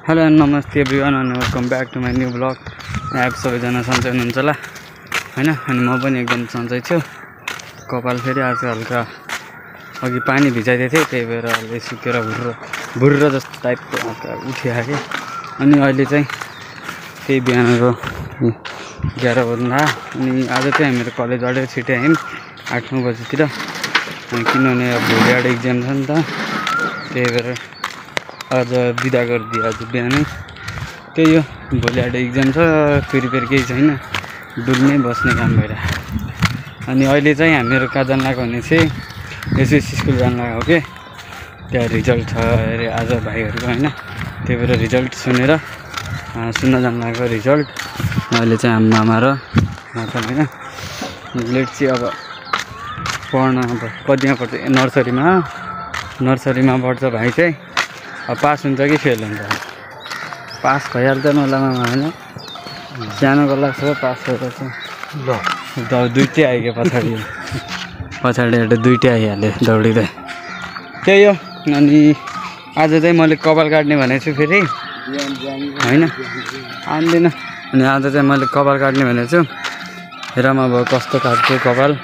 Hello नमस्ते everyone and welcome back to my new blog. यहाँ सबैजना सन्चै हुनुहुन्छ होला हैन। अनि म पनि एकदम सन्चै छु। कपाल फेरि आज हल्का अघि पानी भिजाइदिएको थिएँ, त्यही भएर अलि सुकेर भुर्र जस्तो टाइपको हल्का उठिआयो। अनि अहिले चाहिँ त्यही बिहानको 11 बज्नु लाग्यो। अनि आज चाहिँ हामीहरू कलेजबाट छिटै आयौँ 8-9 बजीतिर, किनभने अब भोलि एउटा इक्जाम छ नि त, त्यही भएर आज बिदा गरिदियो। आज बिहानै त्यही हो, भोलि एउटा इक्जाम छ, प्रिपेयर केही छैन, डुल्ने बस्ने काम भइरहेको। अनि अहिले चाहिँ हामीहरू कहाँ जानु लाग्यो भने चाहिँ एसएससी स्कुल जानु लाग्यो के, त्यहाँ रिजल्ट छ अरे आज भाइहरूको होइन, त्यही भएर रिजल्ट सुन्न जानु लाग्यो रिजल्ट। अहिले चाहिँ हाम्रो मामा र माता होइन लेट चाहिँ अब पढ्न अब कतिमा पढ्छ, नर्सरीमा पढ्छ भाइ चाहिँ। अब पास हुन्छ कि फेल हुन्छ? पास भइहाल्छ होला मामा होइन, सानोको लाग्छ पास भइरहेछ ल दुइटै आइगयो पछाडि एउटा दुइटै आइहाल्यो दौडिँदै, त्यही हो। अनि आज चाहिँ मैले कपाल काट्ने भनेको छु फेरि होइन, आउँदैन। अनि आज चाहिँ मैले कपाल काट्ने भनेको छु, हेरौँ अब कस्तो काट्छु कपाल।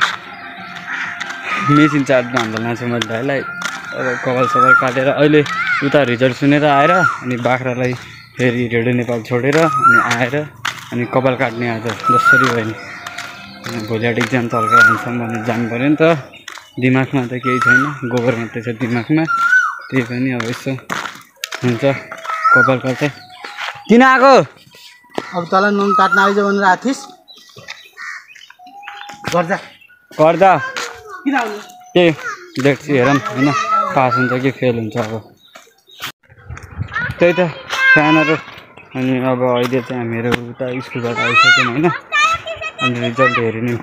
मेसिन चार्जमा हाल्न लान्छु मैले भाइलाई। अब कपाल सपाल काटेर अहिले उता रिजल्ट सुनेर आएर अनि बाख्रालाई फेरि रेडियो नेपाल छोडेर अनि आएर अनि कपाल काट्ने आज जसरी भयो नि। भोलि एउटा इक्जाम त हल्का हुन्छौँ भने जानु पऱ्यो नि त, दिमागमा त केही छैन, गोबर मात्रै छ दिमागमा, त्यही पनि अब यसो हुन्छ कपाल काट्दै। किन आएको? अब तँलाई नुन काट्न आइज भनेर आएको थिइस्, गर्दा किन आउनु? त्यही डेट चाहिँ हेरौँ होइन, पास हुन्छ कि फेल हुन्छ अब, त्यही त फ्यानहरू। अनि अब अहिले चाहिँ हामीहरू उता स्कुलबाट आइसक्यौँ होइन, अनि रिजल्ट हेरिदिउँ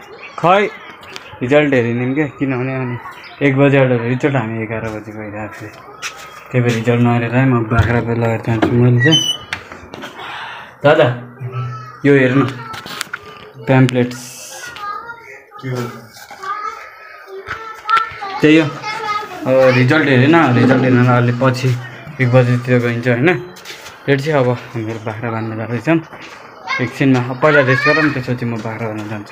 क्या, किनभने अनि 1 बजीबाट रिजल्ट हामी 11 बजी गइरहेको थिएँ, त्यही भएर रिजल्ट नहेरेर म बाख्रा पे लगेर जान्छु मैले चाहिँ। दादा यो हेर्नु प्याम्पलेट्स, त्यही हो। अब रिजल्ट हेरेन, रिजल्ट हेर्न अलि पछि 1 बजीतिर गइन्छ होइन। रेड चाहिँ अब हामीहरू बाख्रा बाँध्न जाँदैछौँ एकछिनमा। पहिला रेस्ट गरौँ, त्यसपछि म बाख्रा बाँध्न जान्छु।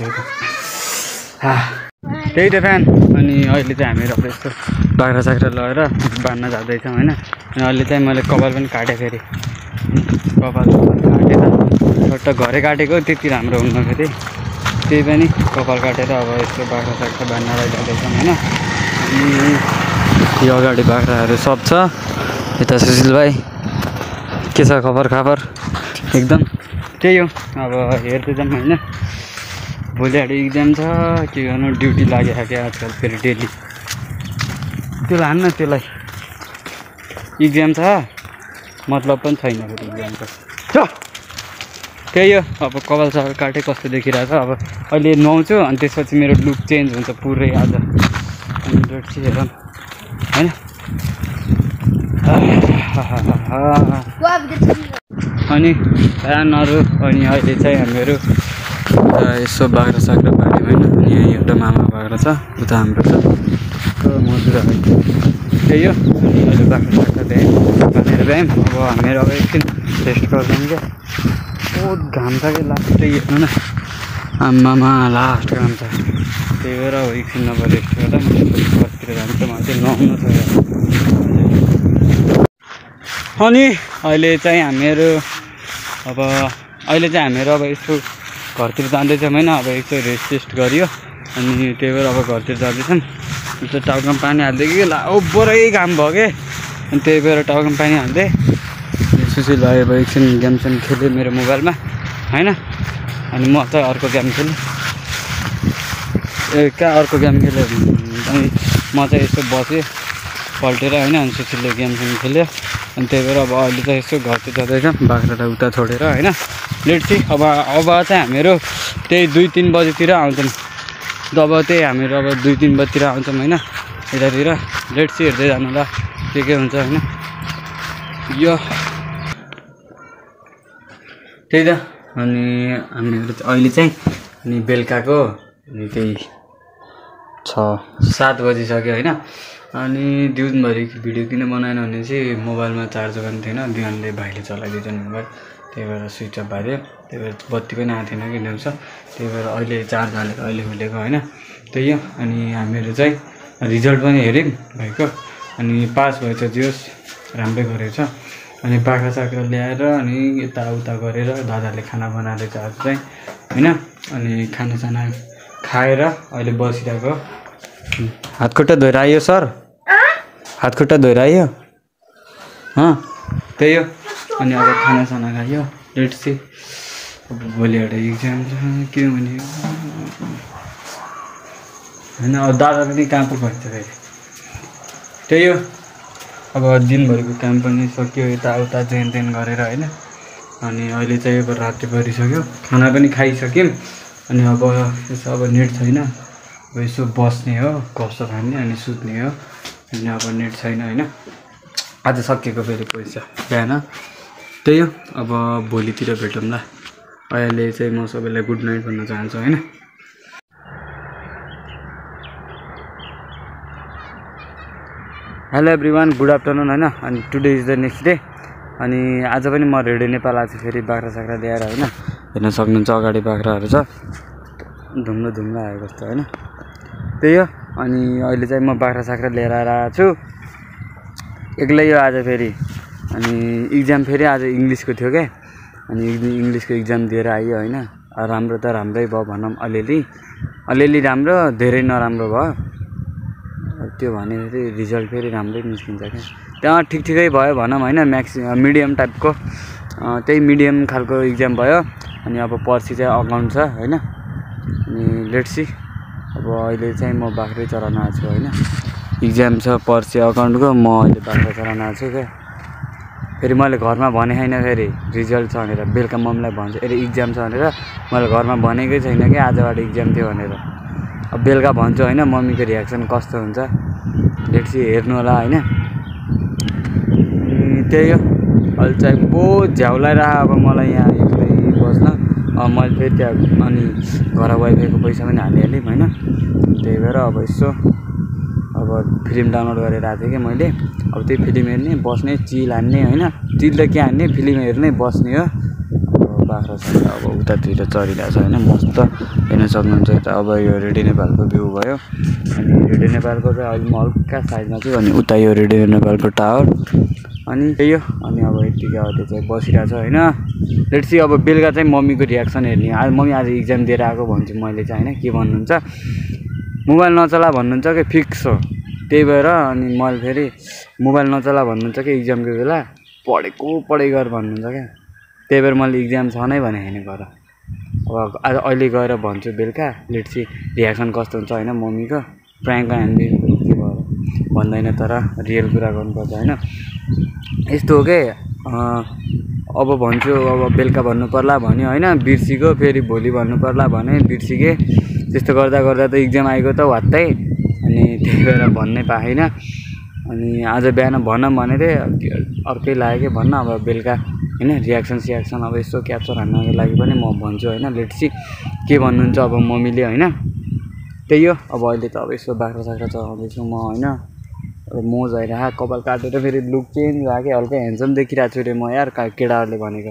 त्यही त फ्यान। अनि अहिले चाहिँ हामीहरू अब यस्तो बाख्रा साख्रा लगेर बाँध्न जाँदैछौँ होइन। अनि अहिले चाहिँ मैले कपाल पनि काटेँ, फेरि कपाल काटेर एउटा घरै काटेको त्यति राम्रो हुन्न फेरि, त्यही पनि कपाल काटेर अब यस्तो बाख्रा साख्रा बाँध्नलाई जाँदैछौँ होइन। अनि यो अगाडि बाख्राहरू सब छ, यता सुशील भाइ के छ खबर खाबर एकदम, त्यही हो। अब हेर्दै जाऊँ होइन, भोलि एउटा इक्जाम छ, के गर्नु ड्युटी लागेको क्या आजकल फेरि डेली, त्यो लान्न त्यसलाई। इक्जाम छ मतलब पनि छैन फेरि इक्जामको, त्यही हो। अब कपाल सपाल काटेँ कस्तो देखिरहेको छ। अब अहिले नुहाउँछु अनि त्यसपछि मेरो लुक चेन्ज हुन्छ पुरै आज। अनि रेड चाहिँ हेरौँ होइन। अनि फ्यानहरू अनि अहिले चाहिँ हामीहरू यसो बाख्रा साख्रा बाँड्यौँ होइन। अनि यहाँ एउटा मामा बाख्रा छ, उता हाम्रो छ मधुरा, त्यही हो। अनि अहिले बाख्रा साख्रा बाँधेर भ्यायौँ। अब हामीहरू अब एकछिन रेस्ट गर्छौँ क्या, बहुत घाम छ क्या लास्टै हेर्नु न, आम्मामा लास्ट घाम छ, त्यही भएर अब एकछिन अब रेस्ट गर्दा घरतिर जान्छ। मलाई चाहिँ नुहाउनु छ। अनि अहिले चाहिँ हामीहरू अब यस्तो घरतिर जाँदैछौँ होइन। अब यसो रेस्ट गरियो अनि त्यही भएर अब घरतिर जाँदैछौँ। त्यो टाउकोमा पानी हाल्दै कि ओभरै घाम भयो कि, अनि त्यही भएर टाउकोमा पानी हाल्दै सुशील भाइ अब एकछिन गेम सेम खेलेँ मेरो मोबाइलमा होइन। अनि म चाहिँ अर्को गेम खेलेँ, अर्को गेम खेलेँ अनि म चाहिँ यसो बसेँ पल्टेर होइन। अनि सुशीलले गेम सेम खेल्यो, अनि त्यही भएर अब अहिले चाहिँ यसो घरतिर जाँदैछौँ बाख्रालाई उता छोडेर होइन। लेट चाहिँ अब चाहिँ हामीहरू त्यही 2-3 बजीतिर आउँछौँ। अब त्यही हामीहरू अब 2-3 बजीतिर आउँछौँ होइन यतातिर। लेट चाहिँ हेर्दै जानु होला के हुन्छ होइन। यो त्यही त। अनि हामीहरू अहिले चाहिँ अनि बेलुकाको अनि त्यही 6 7 बजिसक्यो होइन। अनि दिउँभरि भिडियो किन बनाएन भने चाहिँ मोबाइलमा चार्ज पनि थिएन, दिवानले भाइले चलाइदिन्छ मोबाइल, त्यही भएर स्विच अफ भएको थियो, त्यही भएर बत्ती पनि आएको थिएन कि दिउँसो, त्यही भएर अहिले चार्ज हालेर अहिले खोलेको होइन। त्यही हो। अनि हामीहरू चाहिँ रिजल्ट पनि हेऱ्यौँ भाइको, अनि पास भएछ, जोस् राम्रै गरेछ। अनि बाख्रा साख्रा ल्याएर अनि यताउता गरेर दादाले खाना बनाएर आज चाहिँ होइन। अनि खानासाना खाएर अहिले बसिरहेको। हातखुट्टा धोएर आयो सर? हातखुट्टा धोएर आयो? त्यही हो। अनि अब खानासाना खायो। लेट्स सी अब भोलि एउटा इक्जाम छ किनभने होइन। अब दादा पनि कहाँ पो भन्छ फेरि। त्यही हो। अब दिनभरिको काम पनि सक्यो, यताउता जेन गरेर होइन। अनि अहिले चाहिँ अब राति परिसक्यो, खाना पनि खाइसक्यौँ। अनि अब यसो अब नेट छैन, अब यसो बस्ने हो, गफ खाने अनि सुत्ने हो। अनि अब नेट छैन होइन। आज सकिएको फेरि पैसा बिहान। त्यही हो। अब भोलितिर भेटौँला। अहिले चाहिँ म सबैलाई गुड नाइट भन्न चाहन्छु होइन। हेलो एभ्रिवान, गुड आफ्टरनुन होइन। अनि today is the next day. अनि आज पनि म रेडियो नेपाल आएको छु फेरि बाख्रा साख्रा ल्याएर होइन। हेर्न सक्नुहुन्छ अगाडि बाख्राहरू छ, धुम्लो आएको जस्तो होइन। त्यही हो। अनि अहिले चाहिँ म बाख्रा साख्रा लिएर आएको छु एक्लै हो आज फेरि। अनि इक्जाम फेरि आज इङ्ग्लिसको थियो क्या। अनि इङ्ग्लिसको इक्जाम दिएर आयो होइन। राम्रो त राम्रै भयो भनौँ, अलिअलि राम्रो, धेरै नराम्रो भयो। त्यो भने फेरि रिजल्ट फेरि राम्रै निस्किन्छ क्या। त्यहाँ ठिकै भयो भनौँ होइन। मिडियम टाइपको, त्यही मिडियम खालको इक्जाम भयो। अनि अब पर्सि चाहिँ अकाउन्ट छ होइन। अनि लेट्स सी अब अहिले चाहिँ म बाख्रै चराउन आएको छु होइन। इक्जाम छ पर्सि अकाउन्टको, म अहिले बाख्रा चराउन आएको छु क्या। फेरि मैले घरमा भने छैन फेरि रिजल्ट छ भनेर, बेलुका मम्मीलाई भन्छु इक्जाम छ भनेर। मैले घरमा भनेकै छैन कि आजबाट इक्जाम थियो भनेर। अब बेलुका भन्छु होइन, मम्मीको रियाक्सन कस्तो हुन्छ लेट्स सी हेर्नु होला होइन। त्यही हो। अहिले चाहिँ बहुत झ्याउलाइरहेको अब मलाई यहाँ एक्लै बस्न। मैले फेरि त्यहाँ अनि घर वाइफाईको पैसा पनि हालिहालेँ होइन। त्यही भएर अब यसो अब फिल्म डाउनलोड गरेर आएको थिएँ कि मैले। अब त्यही फिल्म हेर्ने, बस्ने, चिल हान्ने होइन। चिल त के हान्ने, फिल्म हेर्ने बस्ने हो। अब बाख्रा छ अब उतातिर चरिरहेको छ होइन, मस्त हेर्न सक्नुहुन्छ। यता अब यो रेडियो नेपालको भ्यू भयो। अनि रेडियो नेपालको चाहिँ अहिले म हल्का साइडमा छु, अनि उता यो रेडियो नेपालको टावर। अनि त्यही हो। अनि अब यतिकै अहिले चाहिँ बसिरहेको छ होइन। लेट्स सी अब बेलुका चाहिँ मम्मीको रियाक्सन हेर्ने। मम्मी आज इक्जाम दिएर आएको भन्छु मैले चाहिँ होइन। के भन्नुहुन्छ, मोबाइल नचला भन्नुहुन्छ कि फिक्स हो। त्यही भएर अनि मैले फेरि मोबाइल नचला भन्नुहुन्छ कि इक्जामको बेला, पढाइ गर भन्नुहुन्छ क्या। त्यही भएर मैले इक्जाम छ नै भने होइन गर। अब आज अहिले गएर भन्छु बेलुका, लेट्स सी रियाक्सन कस्तो हुन्छ होइन मम्मीको। प्राङ्क हान्दिनु के भयो भन्दैन, तर रियल कुरा गर्नुपर्छ होइन। यस्तो हो कि अब भन्छु, अब बेलुका भन्नु पर्ला भन्यो होइन, बिर्सिको। फेरि भोलि भन्नु पर्ला भने बिर्सिके। त्यस्तो गर्दा त इक्जाम आएको त वात्तै। अनि त्यही भएर भन्नै पाएन। अनि आज बिहान भनौँ भने थिएँ, अर्कै लाग्यो कि भन्न। अब बेलुका होइन रियाक्सन अब यसो क्याप्चर हान्नको लागि पनि म भन्छु होइन। लेट्स सी के भन्नुहुन्छ अब मम्मीले होइन। त्यही हो। अब अहिले त अब यसो बाख्रा साख्रा चलाउँदैछु म होइन। मोज आइरहेको, कपाल काटेर फेरि लुक चेन्ज भयो कि, हल्का ह्यान्डसम देखिरहेको छु रे म यार। केटाहरूले भनेको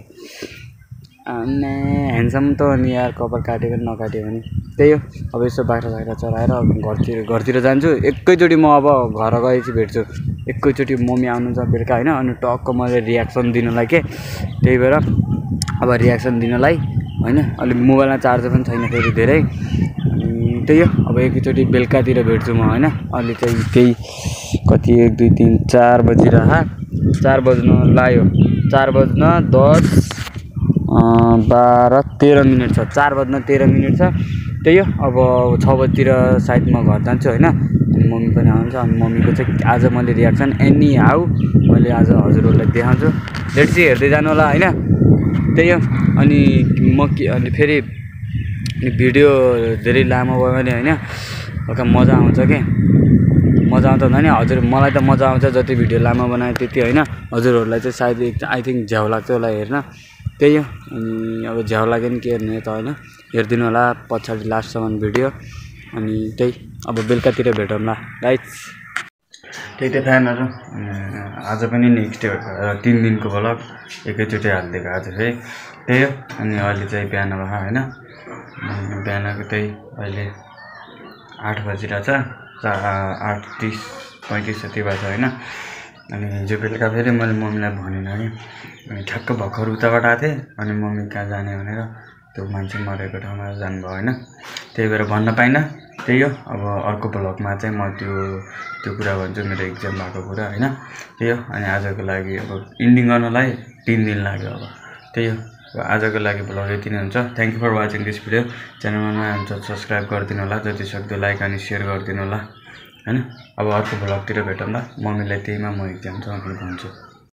ह्यान्डसम त हो नि यार, कपाल काटेको नकाट्यो भने। त्यही हो। अब यसो बाख्रा साख्रा चलाएर घरतिर जान्छु एकैचोटि। म अब घर गएपछि भेट्छु एकैचोटि। मम्मी आउनुहुन्छ बेलुका होइन। अनि टक्क मैले रियाक्सन दिनलाई के। त्यही भएर अब रियाक्सन दिनलाई होइन। अहिले मोबाइलमा चार्जर पनि छैन फेरि धेरै। अनि त्यही हो। अब एकैचोटि बेलुकातिर भेट्छु म होइन। अहिले चाहिँ त्यही कति 1 2 3 4 बजिरह, 4 बज्न लाग्यो। 4 बज्न 10 12 13 मिनट छ। 4 बज्न 13 मिनट छ। त्यही हो। अब 6 बजीतिर सायद म घर जान्छु होइन। अनि मम्मी पनि आउँछ। अनि मम्मीको चाहिँ आज मैले रियाक्सन एनी हाउ मैले आज हजुरहरूलाई देखाउँछु। लेट्स सी हेर्दै जानु होला होइन। त्यही हो। अनि अनि फेरि भिडियो धेरै लामो भयो भने होइन हल्का मजा आउँछ क्या। मजा आउँछ भने हजुर, मलाई त मजा आउँछ जति भिडियो लामो बनायो त्यति होइन। हजुरहरूलाई चाहिँ सायद आई थिङ्क झ्याउ लाग्छ होला हेर्न। त्यही हो। अनि अब झ्याउ लाग्यो नि के हेर्ने त होइन। हेरिदिनु होला पछाडि लास्टसम्म भिडियो। अनि त्यही अब बेलुकातिर भेटौँला गाइस। त्यही त फ्यानहरू आज पनि नेक्स्ट डे 3 दिनको भ्लग एकैचोटि हालिदिएको आज फेरि त्यही हो। अनि अहिले चाहिँ बिहान भयो होइन, बिहानको त्यही अहिले 8 बजिरहेछ, 8:30-35 जति भएको छ होइन। अनि हिजो बेलुका फेरि मैले मम्मीलाई भनेन कि, अनि ठ्याक्क भर्खर उताबाट आएको थिएँ अनि मम्मी कहाँ जाने भनेर त्यो मान्छे मरेको ठाउँमा जानुभयो होइन, त्यही भएर भन्न पाइनँ। त्यही हो, अब अर्को भ्लगमा चाहिँ म त्यो कुरा भन्छु, मेरो एक्जाम भएको कुरा होइन। त्यही हो, अनि आजको लागि अब इन्डिङ गर्नलाई 3 दिन लाग्यो। अब त्यही हो, आजको लागि भ्लग यति नै हुन्छ। Thank you for watching this video. च्यानलमा नयाँ हुन्छ सब्सक्राइब गरिदिनु होला, जति सक्दो लाइक अनि सेयर गरिदिनु होला होइन। अब अर्को भ्लगतिर भेटौँला, मम्मीलाई त्यहीमा म एक्जाम छ भनेर भन्छु।